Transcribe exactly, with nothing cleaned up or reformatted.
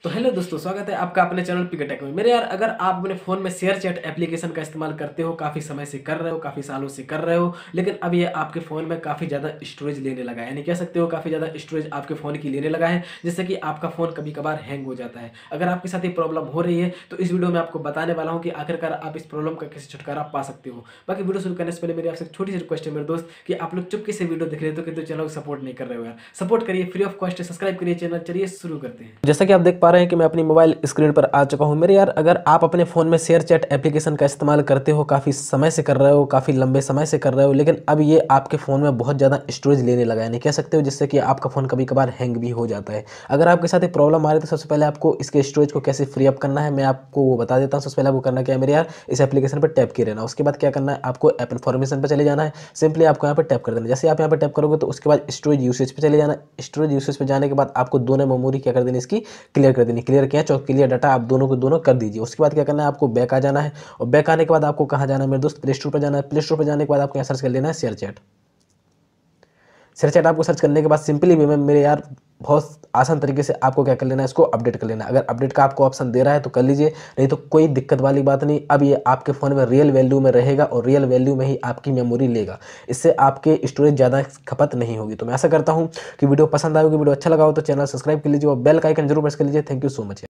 तो हेलो दोस्तों, स्वागत है आपका अपने चैनल पिक टेक में। मेरे यार, अगर आप अपने फ़ोन में शेयर चैट एप्लीकेशन का इस्तेमाल करते हो, काफ़ी समय से कर रहे हो, काफ़ी सालों से कर रहे हो, लेकिन अब ये आपके फ़ोन में काफ़ी ज़्यादा स्टोरेज लेने लगा है, यानी कह सकते हो काफ़ी ज़्यादा स्टोरेज आपके फ़ोन की लेने लगा है, जिससे कि आपका फ़ोन कभी कभार हैंग हो जाता है। अगर आपके साथ ये प्रॉब्लम हो रही है तो इस वीडियो में आपको बताने वाला हूँ कि आखिरकार आप इस प्रॉब्लम का कैसे छुटकारा पा सकते हो। बाकी वीडियो शुरू करने से पहले मेरी आपसे एक छोटी सी रिक्वेस्ट है मेरे दोस्त, कि आप लोग चुपके से वीडियो देख रहे हो तो किंतु चैनल को सपोर्ट नहीं कर रहे हो यार। सपोर्ट करिए, फ्री ऑफ कॉस्ट है, सब्सक्राइब करिए चैनल। चलिए शुरू करते हैं। जैसा कि आप देख पा रहे हैं कि मैं अपनी मोबाइल स्क्रीन पर आ चुका हूं। मेरे यार, अगर आप अपने फ़ोन में शेयर चैट एप्लीकेशन का इस्तेमाल करते हो, काफ़ी समय से कर रहे हो, काफ़ी लंबे समय से कर रहे हो, लेकिन अब ये आपके फ़ोन में बहुत ज़्यादा स्टोरेज लेने लगा है, नहीं कह सकते हो, जिससे कि आपका फ़ोन कभी कभार हैंग भी हो जाता है। अगर आपके साथ एक प्रॉब्लम आ रही है तो सबसे पहले आपको इसके स्टोरेज को कैसे फ्री अप करना है मैं आपको वो बता देता हूँ। सबसे पहले आपको करना क्या है मेरे यार, इस एप्लीकेशन पर टैप किए रहना। उसके बाद क्या करना है, आपको ऐप इन्फॉर्मेशन पर चले जाना है। सिंपली आपको यहाँ पर टैप कर देना। जैसे आप यहाँ पर टैप करोगे तो उसके बाद स्टोरेज यूसेज पे चले जाना। स्टोरेज यूसेज पे जाने के बाद आपको दोनों मेमोरी क्या कर देनी, इसकी क्लियर कर देनी। क्लियर कैच और क्लियर डाटा आप दोनों को दोनों कर दीजिए। उसके बाद क्या करना है, आपको बैक आ जाना है। और बैक आने के बाद आपको कहाँ जाना है मेरे दोस्त, प्ले स्टोर पर जाना है। प्ले स्टोर पर जाने के बाद आपको यहाँ सर्च कर लेना है शेयर चैट। शेयर चैट आपको सर्च करने के बाद सिंपली वे में मेरे यार बहुत आसान तरीके से आपको क्या कर लेना है, इसको अपडेट कर लेना है। अगर अपडेट का आपको ऑप्शन दे रहा है तो कर लीजिए, नहीं तो कोई दिक्कत वाली बात नहीं। अब ये आपके फ़ोन में रियल वैल्यू में रहेगा और रियल वैल्यू में ही आपकी मेमोरी लेगा। इससे आपके स्टोरेज ज़्यादा खपत नहीं होगी। तो मैं ऐसा करता हूँ कि वीडियो पसंद आएगी, वीडियो अच्छा लगा हो तो चैनल सब्सक्राइब कर लीजिए और बेल का आइकन जरूर प्रेस कर लीजिए। Thank you so much.